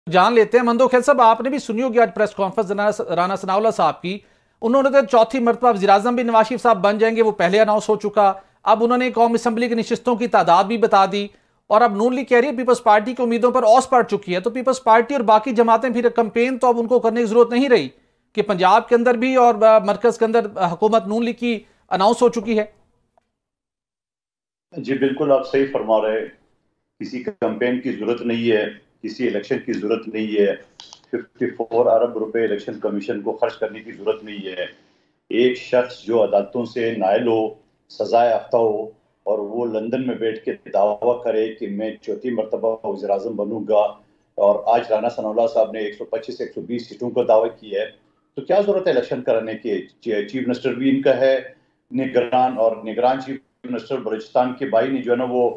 जान लेते हैं। मंदोखेल साहब, आपने भी सुनी होगी आज प्रेस कॉन्फ्रेंस राना सनाउल्लाह साहब की। उन्होंने तो चौथी मरतबा वज़ीर-ए-आज़म भी नवाज शरीफ साहब बन जाएंगे, वो पहले अनाउंस हो चुका। अब उन्होंने कौमी असम्बली की नशिस्तों की तादाद भी बता दी और अब नून लीग कह रही है पीपल्स पार्टी की उम्मीदों पर औस पड़ चुकी है। तो पीपल्स पार्टी और बाकी जमातें फिर कंपेन तो अब उनको करने की जरूरत नहीं रही कि पंजाब के अंदर भी और मरकज के अंदर हुकूमत नून लीग की अनाउंस हो चुकी है। जी बिल्कुल, आप सही फरमा रहे हैं। किसी कैंपेन की जरूरत नहीं है, किसी इलेक्शन की जरूरत नहीं है। 54 अरब रुपए इलेक्शन कमीशन को खर्च करने की जरूरत नहीं है। एक शख्स जो अदालतों से नाइल हो, सजा याफ्ता हो और वो लंदन में बैठ के दावा करे कि मैं चौथी मरतबा वज़ीर आज़म बनूंगा, और आज राना सनाउल्लाह साहब ने 125 से 120 सीटों का दावा किया है, तो क्या जरूरत है इलेक्शन कराने की। चीफ मिनिस्टर भी इनका है निगरान, और निगरान चीफ मिनिस्टर बलूचिस्तान के भाई ने जो है ना वो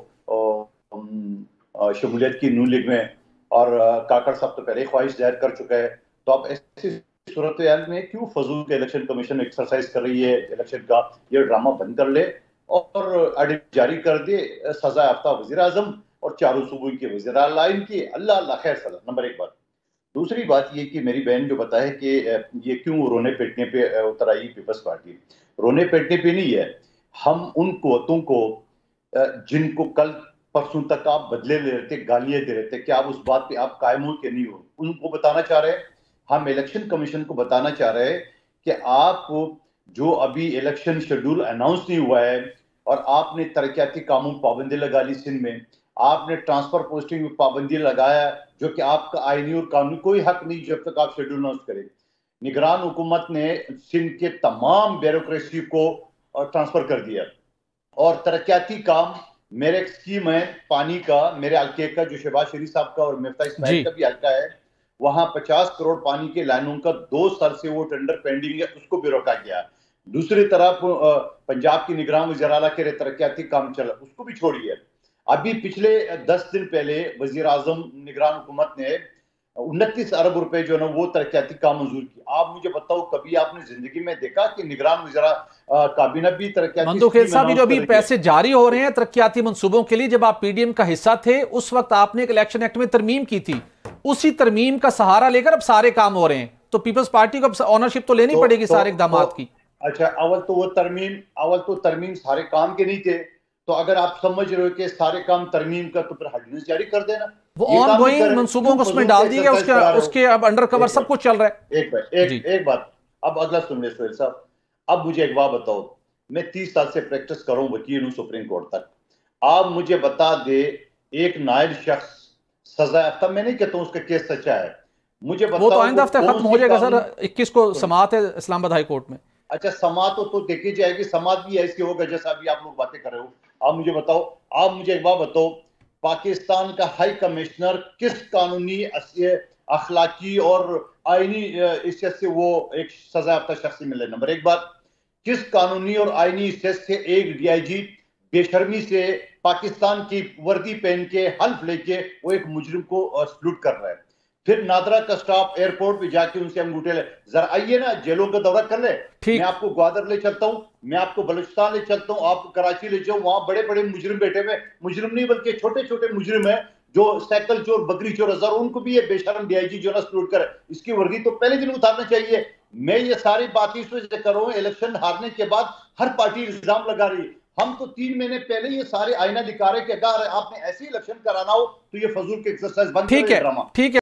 शमूलियत की नून लीग में, और काकड़ साहब तो पहले ही ख्वाहिश जाहिर कर चुका है। तो आप ऐसी सूरत में क्यों फजूल के इलेक्शन कमीशन एक्सरसाइज कर रही है इलेक्शन का, ये ड्रामा बंद कर ले और ऑडिट जारी कर दे सजा याफ्ता वज़ीर आज़म और चारों सूबों के वज़ीर आला की। अल्लाह अल्लाह खैर सला। नंबर एक बात। दूसरी बात ये कि मेरी बहन जो बताए कि ये क्यों रोने पिटने पे उतर आई पीपल्स पार्टी। रोने पिटने पे नहीं है, हम उन कुव्वतों को जिनको कल परसों तक आप बदले ले रहे थे, गालियां दे रहे थे, कि आप उस बात पे आप कायम हो कि नहीं हो, उनको बताना चाह रहे हैं। हम इलेक्शन कमीशन को बताना चाह रहे हैं कि आप जो अभी इलेक्शन शेड्यूल अनाउंस नहीं हुआ है और आपने तरक्याती कामों पर पाबंदी लगा ली सिंध में, आपने ट्रांसफर पोस्टिंग में पाबंदी लगाया जो कि आपका आईनी और कानूनी कोई हक नहीं जब तक आप शेड्यूल अनाउंस करें। निगरान हुकूमत ने सिंध के तमाम ब्यूरोक्रेसी को ट्रांसफर कर दिया और तरक्याती काम, मेरे एक स्कीम है पानी का, मेरे हल्के का जो शहबाज शरीफ साहब का और मिफ्ता इस्माइल का भी हल्का है, वहां 50 करोड़ पानी के लाइनों का 2 साल से वो टेंडर पेंडिंग है, उसको भी रोका गया। दूसरी तरफ पंजाब की निगरान वज़ीर आला के तरक्याती काम चला, उसको भी छोड़िए। अभी पिछले 10 दिन पहले वज़ीर आज़म निगरान हुकूमत ने 29 अरब रुपए जो है वो तरक्याती काम मंजूर की। आप मुझे बताओ, कभी आपने जिंदगी में देखा कि निगरान वज़ीरा काबीना भी तरक्याती मंदोखेल साहब, जो अभी पैसे जारी हो रहे हैं तरक्याती मंसूबों के लिए, जब आप पीडीएम का हिस्सा थे उस वक्त आपने एक इलेक्शन एक्ट में तरमीम की थी, उसी तरमीम का सहारा लेकर अब सारे काम हो रहे हैं, तो पीपल्स पार्टी को ऑनरशिप तो लेनी पड़ेगी सारे इकदाम की। अच्छा, अव्वल तो तरमीम सारे काम के नहीं थे, तो अगर आप समझ रहे हो कि सारे काम तरमीम का, तो फिर ऑर्डिनेंस जारी कर देना। वो ऑन गोइंग मंसूबों को उसमें डाल दिए गए, उसके अब अंडर कवर सब कुछ चल रहा है। एक बात अब अगला सुन ले सोहेल साहब। अब मुझे एक बात बताओ, मैं 30 साल से प्रैक्टिस कर रहा हूं, वकील हूं सुप्रीम कोर्ट तक। आप मुझे बता दे, एक नायल शख्स सजा याफ्ता, मैं नहीं कहता हूं उसका केस सच्चा है, मुझे बताओ। वो तो आइंदा हफ्ते खत्म हो जाएगा सर, 21 को समाअत है इस्लामाबाद हाई कोर्ट में। अच्छा, समाअत तो देखी जाएगी, समाअत भी ऐसी होगा जैसा अभी आप लोग बातें कर रहे हो। आप मुझे बताओ, आप मुझे एक बात बताओ, पाकिस्तान का हाई कमिश्नर किस कानूनी अखलाकी और आईनी हैसियत से वो एक सजा याफ्ता शख्स से मिले। नंबर एक बात, किस कानूनी और आईनी हैसियत से एक डीआईजी बेशर्मी से पाकिस्तान की वर्दी पहन के हल्फ लेके वो एक मुजरिम को सल्यूट कर रहा है। फिर नादरा का स्टाफ एयरपोर्ट पे जाके उनसे अंगूठे ले, जरा आइए ना जेलों का दौरा कर ले, मैं आपको ग्वादर ले चलता हूं, मैं आपको बलूचिस्तान ले चलता हूं, आपको कराची ले जाऊं, वहां बड़े बड़े मुजरिम बैठे हुए, मुजरिम नहीं बल्कि छोटे छोटे मुजरिम है जो साइकिल चोर, बकरी चोर, हजार, उनको भी ये बेशरम डीआईजी जो ना सल्यूट करे। इसकी वर्दी तो पहले दिन उतारना चाहिए। मैं ये सारी बातें इस वजह से कर रहा हूं, इलेक्शन हारने के बाद हर पार्टी इल्जाम लगा रही है। हम तो 3 महीने पहले ये सारे आईना दिखा रहे कि अगर आपने ऐसे इलेक्शन कराना हो तो ये फजूल के एक्सरसाइज बंद करें, ड्रामा। ठीक है।